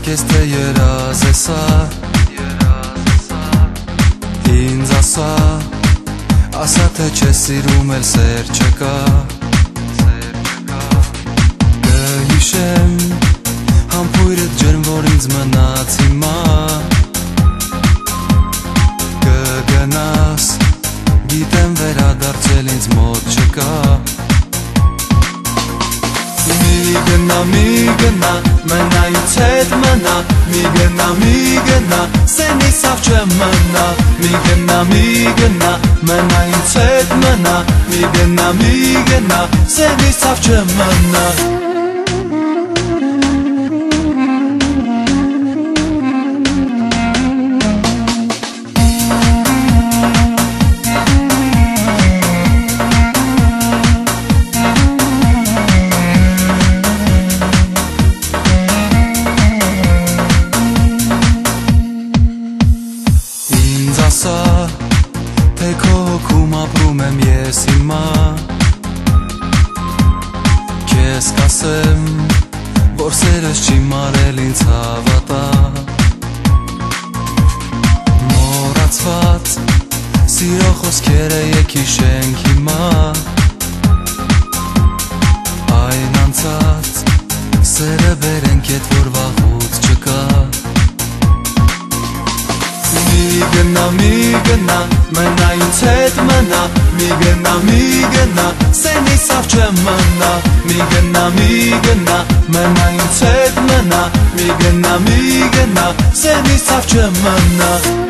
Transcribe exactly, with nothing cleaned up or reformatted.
քեզ թե երազ է սա, ինձ ասա, ասա թե չես սիրում էլ սեր չկա, կհիշեմ համբույրդ ջերմ, որ ինձ մնաց հիմա, կգնաս, գիտեմ վերադարձել ինձ մոտ չկա. Մի գնա, մի գնա, մնա ինձ հետ մնա, մի գնա, մի գնա, սենից ավ չմնա, մի գնա, մի գնա, մնա ինձ հետ մնա, մի գնա, մի գնա, սենից ավ չմնա. Ասա, թե քո հոգում ապրում եմ ես հիմա, քեզ կասեմ, որ սերս չի մարել ինձ հավատա, մոռացված սիրո խոսքերը եկ հիշենք հիմա, այն անցած սերը բերենք ետ, որ վաղուց չկա. Մի գնա, մի գնա, մնա ինձ հետ մնա, մի գնա, մի գնա, սենից ավ չմնա, մի գնա, մի գնա, մնա ինձ հետ մնա, մի գնա, մի գնա, սենից ավ չմնա.